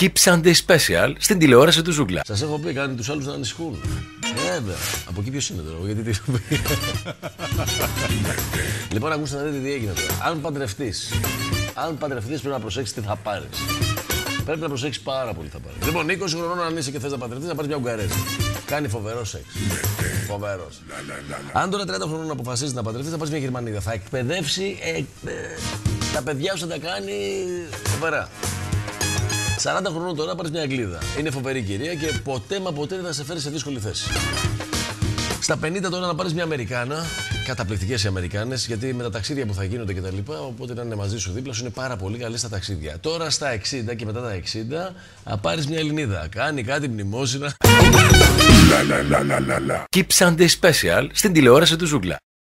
Keep Sunday Special στην τηλεόραση του Ζούγκλα. Σας έχω πει, κάνει τους άλλους να ανησυχούν. Βέβαια. Από εκεί ποιος είναι τώρα, γιατί τι. Λοιπόν, ακούστε να δείτε τι έγινε τώρα. Αν παντρευτείς πρέπει να προσέξεις τι θα πάρεις. Πρέπει να προσέξεις πάρα πολύ τι θα πάρεις. Λοιπόν, 20 χρονών αν είσαι και θες να παντρευτείς, να πάρεις μια Ουγγαρέζα. Κάνει φοβερό σεξ. Φοβερός. Αν τώρα 30 χρονών αποφασίσεις να παντρευτείς, θα πάρεις μια Γερμανίδα. Θα εκπαιδεύσει τα παιδιά σου, θα τα κάνει φοβερά. 40 χρονών τώρα πάρεις μια Αγγλίδα. Είναι φοβερή κυρία και ποτέ μα ποτέ δεν θα σε φέρει σε δύσκολη θέση. Στα 50 τώρα να πάρεις μια Αμερικάνα, καταπληκτικές οι Αμερικάνες, γιατί με τα ταξίδια που θα γίνονται και τα λοιπά, οπότε να είναι μαζί σου δίπλα σου είναι πάρα πολύ καλή στα ταξίδια. Τώρα στα 60 και μετά τα 60 να πάρεις μια Ελληνίδα. Κάνει κάτι μνημόσυνα. Keep Sunday Special στην τηλεόραση του Ζούγκλα.